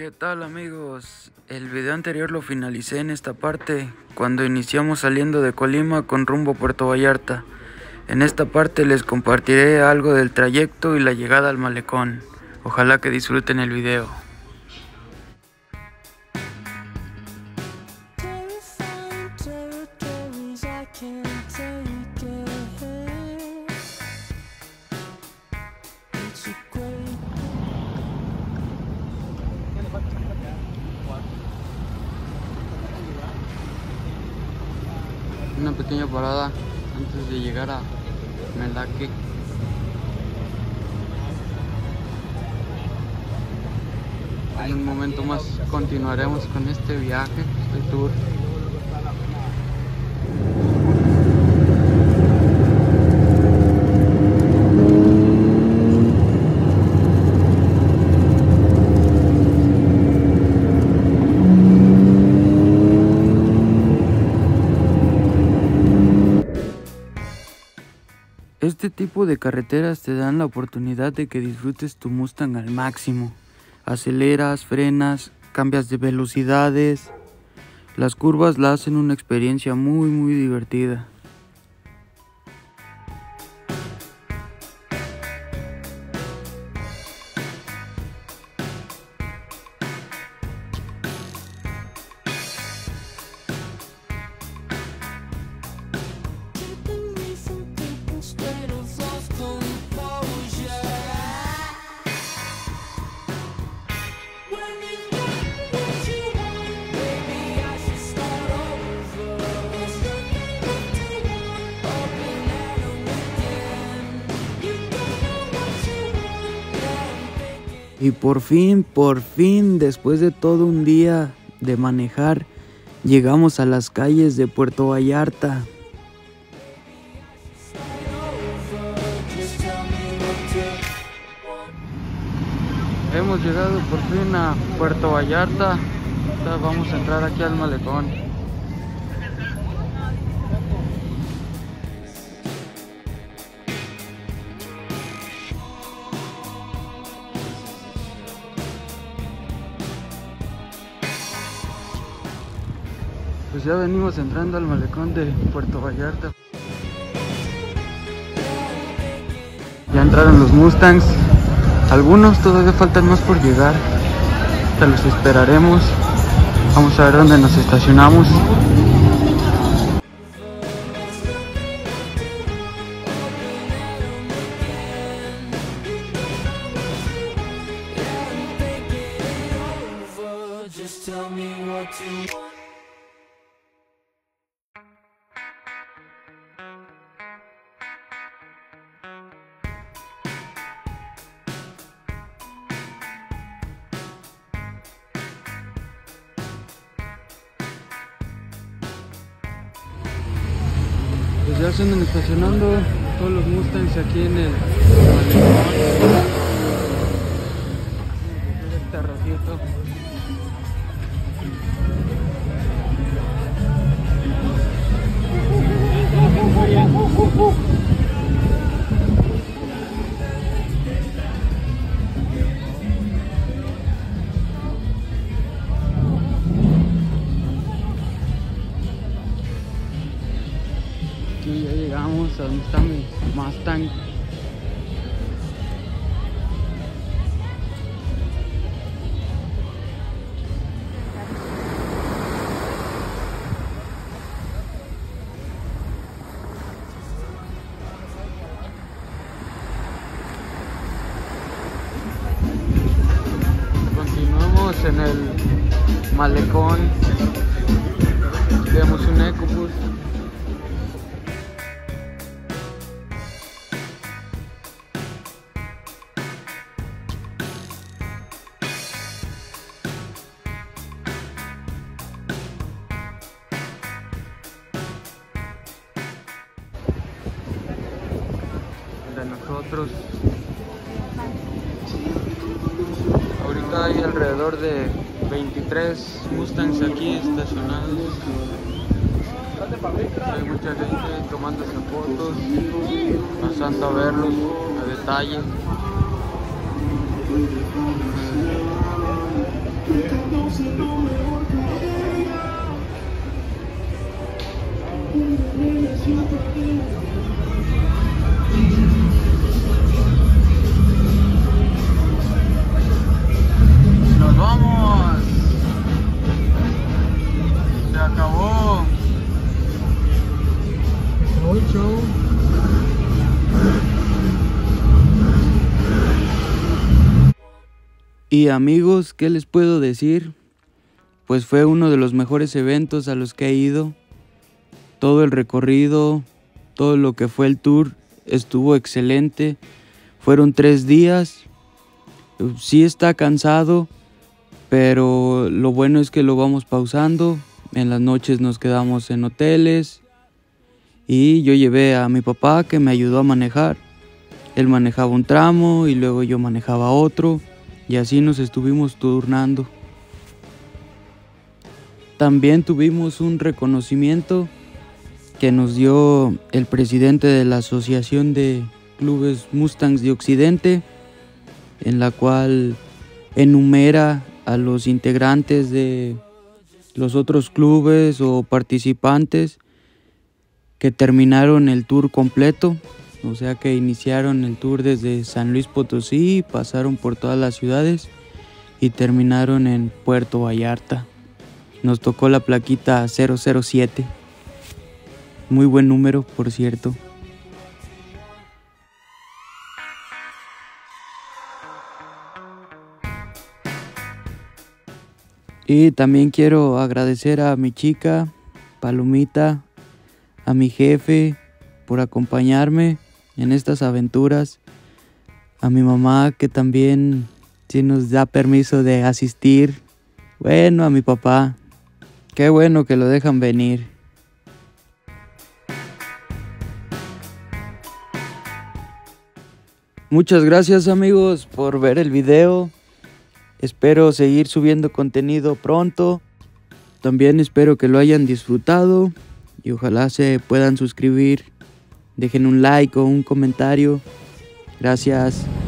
¿Qué tal amigos? El video anterior lo finalicé en esta parte, cuando iniciamos saliendo de Colima con rumbo a Puerto Vallarta. En esta parte les compartiré algo del trayecto y la llegada al malecón. Ojalá que disfruten el video. Una pequeña parada antes de llegar a Melaque. En un momento más continuaremos con este viaje, este tour. Este tipo de carreteras te dan la oportunidad de que disfrutes tu Mustang al máximo. Aceleras, frenas, cambias de velocidades. Las curvas la hacen una experiencia muy divertida. Y por fin, después de todo un día de manejar, llegamos a las calles de Puerto Vallarta. Hemos llegado por fin a Puerto Vallarta. Ahora vamos a entrar aquí al malecón. Pues ya venimos entrando al malecón de Puerto Vallarta. Ya entraron los Mustangs. Algunos todavía faltan más por llegar. Hasta los esperaremos. Vamos a ver dónde nos estacionamos. Pues ya se andan estacionando todos los Mustangs aquí en el malecón. Este rojito. Aquí ya llegamos a donde está mi Mustang. Continuamos en el malecón. Vemos un EcoBoost. De nosotros. Ahorita hay alrededor de 23 Mustangs aquí estacionados. Hay mucha gente tomándose fotos, pasando a verlos a detalle. Nos vamos. Se acabó. El show. Y amigos, ¿qué les puedo decir? Pues fue uno de los mejores eventos a los que he ido. Todo el recorrido, todo lo que fue el tour estuvo excelente. Fueron 3 días. Sí está cansado, pero lo bueno es que lo vamos pausando. En las noches nos quedamos en hoteles. Y yo llevé a mi papá que me ayudó a manejar. Él manejaba un tramo y luego yo manejaba otro. Y así nos estuvimos turnando. También tuvimos un reconocimiento que nos dio el presidente de la Asociación de Clubes Mustangs de Occidente, en la cual enumera a los integrantes de los otros clubes o participantes que terminaron el tour completo. O sea que iniciaron el tour desde San Luis Potosí, pasaron por todas las ciudades y terminaron en Puerto Vallarta. Nos tocó la plaquita 007. Muy buen número, por cierto. Y también quiero agradecer a mi chica, Palomita, a mi jefe por acompañarme en estas aventuras, a mi mamá que también sí nos da permiso de asistir, bueno, a mi papá, qué bueno que lo dejan venir. Muchas gracias amigos por ver el video, espero seguir subiendo contenido pronto, también espero que lo hayan disfrutado y ojalá se puedan suscribir. Dejen un like o un comentario. Gracias.